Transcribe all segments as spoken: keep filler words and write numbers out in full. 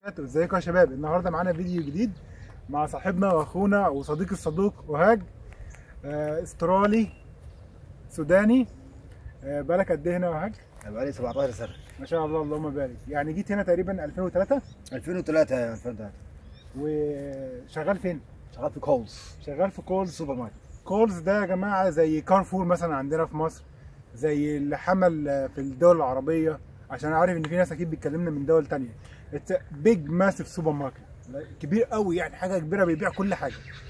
ازيكم يا شباب؟ النهارده معانا فيديو جديد مع صاحبنا واخونا وصديق الصدوق وهاج. آه، استرالي سوداني. آه، بالك قد ايه هنا يا وهاج؟ بقالي سبعتاشر سنة. ما شاء الله اللهم بارك. يعني جيت هنا تقريبا ألفين وثلاثة ألفين وثلاثة يا ألفين وثلاثة. وشغال فين؟ شغال في كولز. شغال في كولز سوبر ماركت. كولز ده يا جماعه زي كارفور مثلا عندنا في مصر، زي اللي حمل في الدول العربيه، عشان عارف ان في ناس اكيد بيتكلمنا من دول تانية. اتس بيج ماسيف سوبر ماركت، كبير قوي، يعني حاجه كبيره بيبيع كل حاجه.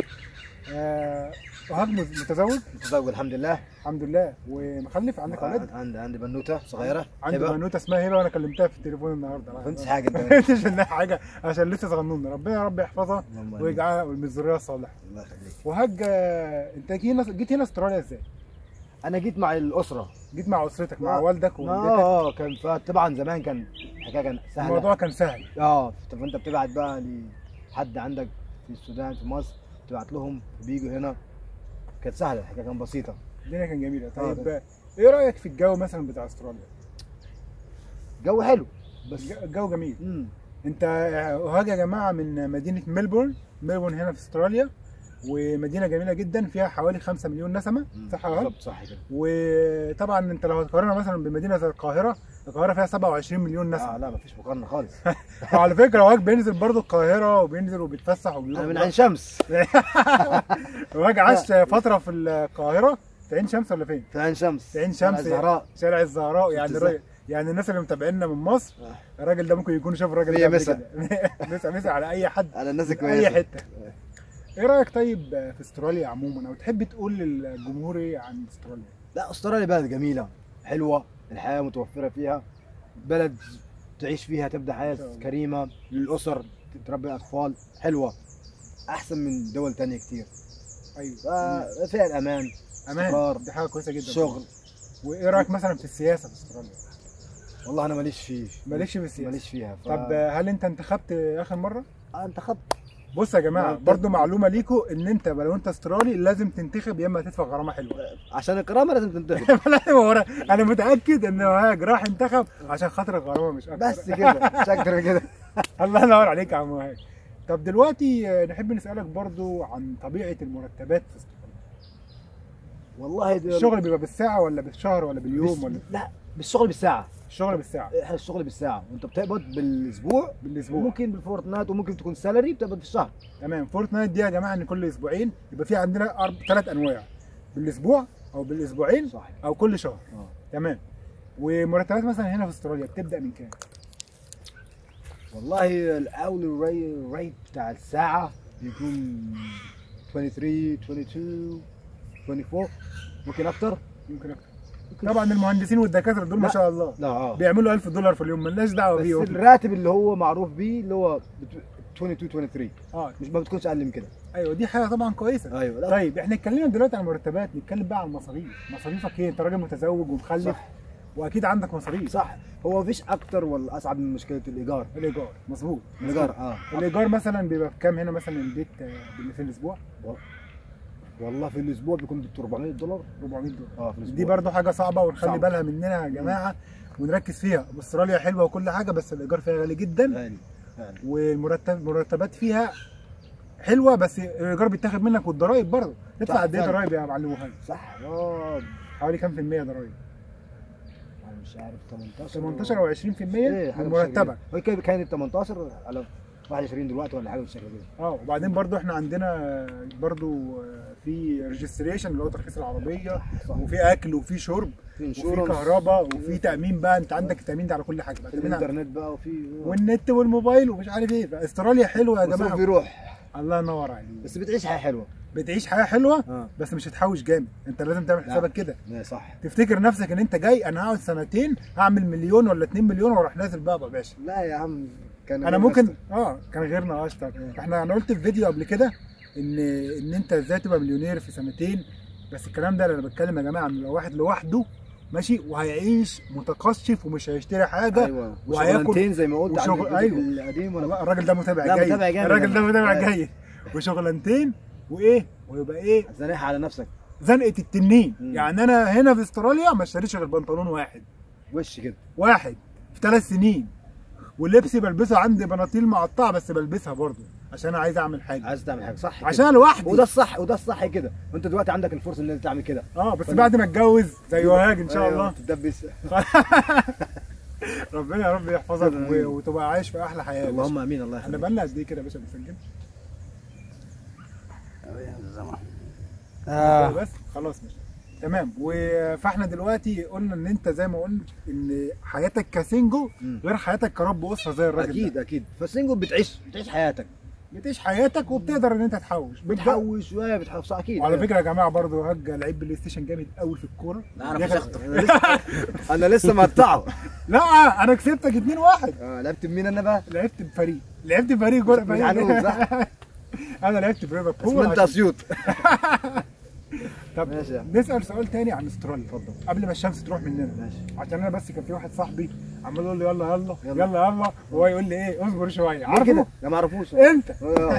آه وهاج متزوج؟ متزوج الحمد لله. الحمد لله. ومخلف؟ عندك اولاد؟ عندي عندي بنوته صغيره. عندي بنوته اسمها هبه، وانا كلمتها في التليفون النهارده. ما فهمتش حاجه انت. ما فهمتش انها حاجه عشان لسه صغنونه. ربنا يا رب يحفظها ويجعلها من الذريه الصالحه. الله يخليك. وهاج، انت جيت هنا جيت هنا استراليا ازاي؟ انا جيت مع الاسره. جيت مع اسرتك، مع والدك ووالدتك؟ اه كان طبعا زمان كان الحكايه كان سهله. الموضوع كان سهل. اه فانت بتبعت بقى لحد عندك في السودان في مصر، تبعت لهم بيجوا هنا. كانت سهله الحكايه، كانت بسيطه. الدنيا كانت جميله. طيب آه. ايه رايك في الجو مثلا بتاع استراليا؟ جو حلو بس الجو جميل. امم انت وهاج يا جماعه من مدينه ملبورن. ملبورن هنا في استراليا، ومدينه جميله جدا فيها حوالي خمسة مليون نسمه. صح يا وهاج؟ بالظبط صح كده. وطبعا انت لو هتقارنها مثلا بمدينه زي القاهره، القاهره فيها سبعة وعشرين مليون نسمه. اه لا مفيش مقارنه خالص. وعلى فكره وهاج بينزل برضه القاهره وبينزل وبيتفسح وبيروح. انا من عين شمس. وهاج عاش فتره في القاهره. في عين شمس ولا فين؟ في عين شمس. في عين شمس، شارع الزهراء. شارع الزهراء. يعني الراجل، يعني الناس اللي متابعينا من مصر، الراجل ده ممكن يكون شاف الراجل ده مسا مسا مسا على اي حد، على الناس كويسه، اي حته. ايه رايك طيب في استراليا عموما، او تحب تقول للجمهور ايه عن استراليا؟ لا استراليا بلد جميله حلوه، الحياه متوفره فيها، بلد تعيش فيها تبدا حياه كريمه للاسر، تربي اطفال حلوه، احسن من دول تانية كتير. ايوه فيها الامان، امان، دي حاجه كويسه جدا. شغل. وايه رايك مثلا في السياسه في استراليا؟ والله انا ماليش فيه. ماليش في السياسه؟ ماليش فيها. ف... طب هل انت انتخبت اخر مره؟ اه انتخبت. بص يا جماعه برضو معلومه ليكم، ان انت لو انت استرالي لازم تنتخب، يا اما هتدفع غرامه حلوه. عشان الكرامه لازم تنتخب. انا متاكد ان وهاج راح انتخب عشان خاطر الغرامه مش اكتر. بس كده مش اكتر من كده. الله ينور عليك يا عم وهاج. طب دلوقتي نحب نسالك برضو عن طبيعه المرتبات في استراليا. والله دي الشغل بيبقى بالساعه ولا بالشهر ولا باليوم ولا؟ لا بالشغل بالساعه. الشغل بالساعه. احنا الشغل بالساعه، وانت بتقبض بالاسبوع. بالاسبوع. ممكن بالفورتنايت، وممكن تكون سالري بتقبض في الشهر. تمام. فورتنايت دي يا جماعه ان كل اسبوعين يبقى في عندنا ثلاث انواع، بالاسبوع او بالاسبوعين صح. او كل شهر. اه تمام. ومرتبات مثلا هنا في استراليا بتبدا من كام؟ والله الاول ريت بتاع الساعه بيكون ثلاثة وعشرين اثنين وعشرين أربعة وعشرين، ممكن اكتر. يمكن اكتر. طبعا المهندسين والدكاتره دول ما شاء الله لا اه بيعملوا ألف دولار في اليوم، مالناش دعوه بيهم. بس الراتب اللي هو معروف بيه اللي هو اتنين وعشرين ثلاثة وعشرين. اه مش ما بتكونش اقل من كده. ايوه دي حاجه طبعا كويسه. ايوه. لا. طيب احنا اتكلمنا دلوقتي عن المرتبات، نتكلم بقى عن المصاريف. مصاريفك ايه؟ انت راجل متزوج ومخلف. صح. واكيد عندك مصاريف. صح. هو مفيش اكتر ولا اصعب من مشكله الايجار. الايجار مظبوط. الايجار اه الايجار مثلا بيبقى بكام هنا مثلا البيت في الاسبوع؟ والله في الاسبوع بيكون ب أربعمية دولار. أربعمية دولار اه في الاسبوع. دي برضو حاجه صعبه، ونخلي صعب. بالها مننا يا جماعه ونركز فيها. استراليا حلوه وكل حاجه، بس الايجار فيها غالي جدا. غالي غالي. والمرتب المرتبات فيها حلوه، بس الايجار بيتاخد منك، والضرايب برضه. تدفع قد ايه ضرايب يا معلم وهاج؟ صح. اه حوالي كام في المية ضرايب؟ انا مش عارف تمنتاشر تمنتاشر او عشرين في المية ايه من مرتبك. هو كده كانت تمنتاشر على واحد وعشرين دلوقتي ولا حاجه بالشكل ده. اه وبعدين برضو احنا عندنا برضو في ريجستريشن اللي هو ترخيص العربيه، وفي اكل وفي شرب وفي كهرباء وفي تامين. بقى انت عندك التامين ده على كل حاجه بقى، في الانترنت بقى وفي والنت والموبايل ومش عارف ايه. فاستراليا حلوه يا جماعه. بيروح. الله ينور عليك. بس بتعيش حياه حلوه. بتعيش حياه حلوه. آه. بس مش هتحوش جامد. انت لازم تعمل حسابك كده. لا صح. تفتكر نفسك ان انت جاي انا هقعد سنتين هعمل مليون ولا اتنين مليون واروح نازل بقى يا باشا. لا يا عم كان انا ممكن أشتر. اه كان غيرنا اشطر. احنا انا قلت في فيديو قبل كده ان ان انت ازاي تبقى مليونير في سنتين. بس الكلام ده انا بتكلم يا جماعه عن لو واحد لوحده ماشي وهيعيش متقشف ومش هيشتري حاجه. ايوه. وهياكل زي ما قلت وشغل. ايوه القديم. ولا الراجل ده متابع جيد. الراجل ده متابع جيد. وشغلانتين وايه ويبقى ايه زنقها على نفسك. زنقه التنين. مم. يعني انا هنا في استراليا ما اشتريتش غير بنطلون واحد وش كده واحد في ثلاث سنين. ولبسي بلبسه عندي بناطيل مقطعه بس بلبسها برضه عشان انا عايز اعمل حاجه. عايز تعمل حاجه صح كده. عشان انا لوحدي. وده الصح وده الصح كده، وانت دلوقتي عندك الفرصه ان انت تعمل كده. اه بس بعد ما اتجوز زي وهاج ان شاء الله. تتدبس. ربنا يا رب يحفظك و- وتبقى عايش في احلى حياه. اللهم امين. الله احنا يخليك. بقالنا قد ايه كده يا باشا بنسجل؟ آه. بس خلاص ماشي تمام. و- فاحنا دلوقتي قلنا ان انت زي ما قلنا ان حياتك كسنجل مم. غير حياتك كرب اسره زي الراجل اكيد ده. اكيد. فالسنجل بتعيش بتعيش حياتك، بتعيش حياتك وبتقدر ان انت تحوش بتحوش. بتحوش شويه بتحوش صح اكيد. وعلى فكره يا جماعه برضه هج لعيب بلاي ستيشن جامد قوي في الكوره. لا انا دخل- مش هخطف. انا لسه انا لسه مقطعه. لا انا كسبتك اتنين واحد. اه لعبت بمين انا بقى؟ لعبت بفريق لعبت بفريق كوره مش عنهم صح؟ انا لعبت في ليفربول. اسمنت اسيوط. طب ماشي. نسال سؤال تاني عن استراليا اتفضل. قبل ما الشمس تروح مننا. ماشي. عشان انا بس كان في واحد صاحبي عمال يقول لي يلا يلا يلا. يلا يلا وهو يقول لي ايه اصبر شويه. ليه عارفه كده؟ لا ما اعرفوش. انت. آه.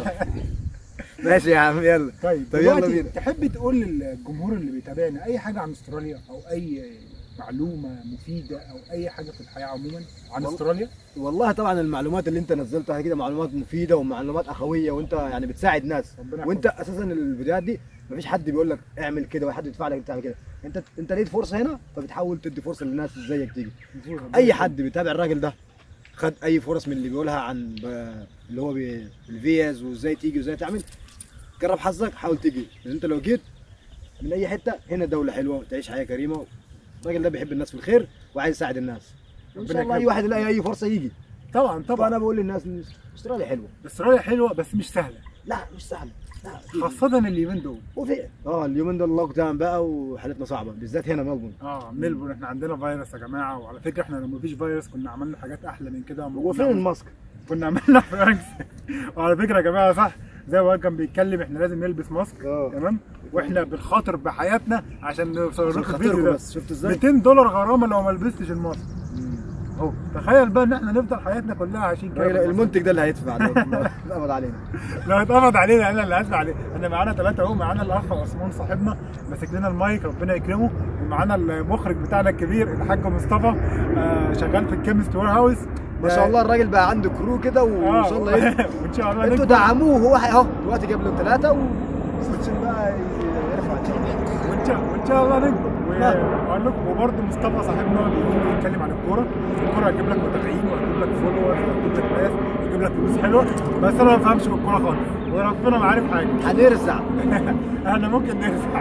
ماشي يا عم يلا. طيب طب يلا دلوقتي بينا. تحب تقول للجمهور اللي بيتابعنا اي حاجه عن استراليا او اي معلومه مفيده او اي حاجه في الحياه عموما عن والله- استراليا؟ والله طبعا المعلومات اللي انت نزلتها كده معلومات مفيده ومعلومات اخويه، وانت يعني بتساعد ناس. ربنا وانت اساسا الفيديوهات دي مفيش حد بيقول لك اعمل كده ولا حد يدفع لك تعمل كده. انت انت لقيت فرصه هنا فبتحاول تدي فرصه للناس زيك تيجي. يحفظك. اي حد بيتابع الراجل ده خد اي فرص من اللي بيقولها عن ب- اللي هو بي- الفيز وازاي تيجي وازاي تعمل. جرب حظك حاول تيجي، لان انت لو جيت من اي حته هنا دوله حلوه تعيش حياه كريمه. الراجل ده بيحب الناس في الخير وعايز يساعد الناس. ان ربنا شاء الله اي يكرمك. واحد يلاقي اي فرصه يجي. طبعا طبعا طبعا انا بقول للناس ان استراليا حلوه. استراليا حلوه بس مش سهله لا مش سهله. لا أكيد. خاصه اليومين دول. وفي اه اليومين دول لوك داون بقى وحالتنا صعبه بالذات هنا ملبون. اه ميلبورن احنا عندنا فيروس يا جماعه. وعلى فكره احنا لو مفيش فيروس كنا عملنا حاجات احلى من كده. هو فين الماسك؟ كنا عملنا فرانكس. وعلى فكره يا جماعه صح زي ما هو كان بيتكلم احنا لازم نلبس ماسك. اه. تمام واحنا بنخاطر بحياتنا عشان نوصل عشان لكم الفيديو خاطركم ده. بس شفت ازاي؟ ميتين دولار غرامه لو ما لبستش الماسك. اهو تخيل بقى ان احنا نفضل حياتنا كلها عايشين كده. الراجل- المنتج ده اللي هيدفع لو اتقبض علينا. لو اتقبض علينا انا اللي هدفع عليه. احنا معانا ثلاثه اهو. معانا الاخ عثمان صاحبنا ماسك لنا المايك ربنا يكرمه. ومعانا المخرج بتاعنا الكبير الحاج مصطفى آه شغال في الكيمست وير هاوس. ما شاء الله الراجل بقى عنده كرو كده وان شاء الله يكبر. وان شاء الله انتوا نكبر. دعموه هو اهو دلوقتي جاب له ثلاثه وسويتشن بقى يرفع. وان شاء وان شاء الله نكبر. واقول لكم وبرده مصطفى صاحبنا بيقول يتكلم عن الكوره. الكوره هتجيب لك متابعين وهتجيب لك فولورز وهتجيب لك ناس وهتجيب لك فلوس حلوه. بس انا ما بفهمش في الكوره خالص وربنا ما عارف حاجه. هنرزع احنا ممكن نرجع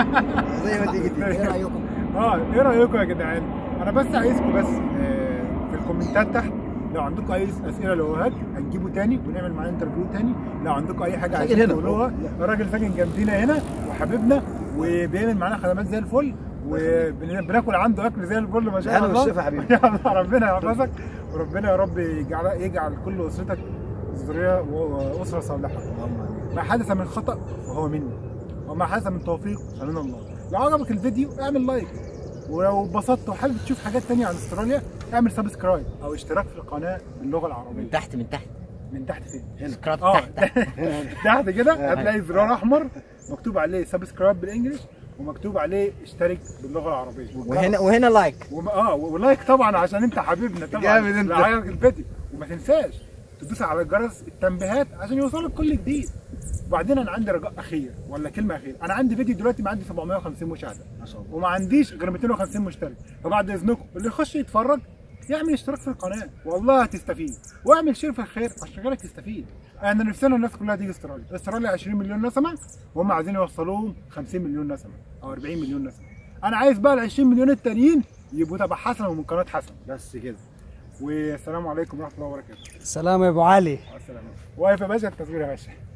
زي ما تيجي تيجي. ايه رايكم؟ اه ايه رايكم يا جدعان؟ انا بس عايزكم بس آه، في الكومنتات تحت لو عندكم اي اسئله لوهات هنجيبه تاني ونعمل معاه انترفيو تاني. لو عندكم اي حاجه ساكن عايزين هنا. تقولوها. الراجل ساكن جنبينا هنا وحبيبنا وبيعمل معانا خدمات زي الفل وبناكل عنده اكل زي الفل ما شاء أهلا الله. والشفا حبيبي. ما شاء الله ربنا يحفظك وربنا يا رب يجعل يجعل كل اسرتك ذريه واسره صالحه. ما حدث من خطأ فهو مني وما حدث من توفيق فمن الله. لو عجبك الفيديو اعمل لايك ولو اتبسطت وحابب تشوف حاجات تانية عن استراليا اعمل سبسكرايب او اشتراك في القناة باللغة العربية. من تحت من تحت من تحت فين؟ سبسكرايب اه تحت تحت كده هتلاقي زرار احمر مكتوب عليه سبسكرايب بالانجلش ومكتوب عليه اشترك باللغة العربية. وهنا وهنا لايك. وما اه ولايك طبعا عشان انت حبيبنا طبعا. جامد انت. لو عجبك الفيديو وما تنساش تدوس على جرس التنبيهات عشان يوصلك كل جديد. وبعدين انا عندي رجاء اخير ولا كلمه اخيره. انا عندي فيديو دلوقتي ما عندي سبعمية وخمسين مشاهده ما شاء الله. وما عنديش غير ميتين وخمسين مشترك. فبعد اذنكم اللي يخش يتفرج يعمل اشتراك في القناه والله هتستفيد واعمل شير في الخير عشان غيرك يستفيد. انا نفسنا الناس كلها تيجي استراليا. استراليا عشرين مليون نسمه وهم عايزين يوصلوهم خمسين مليون نسمه او أربعين مليون نسمه. انا عايز بقى ال عشرين مليون التانيين يبقوا تبع حسن ومن قناه حسن. بس كده. والسلام عليكم ورحمه الله وبركاته. سلام يا ابو علي. مع السلامه. واقف يا باشا التصوير يا باشا.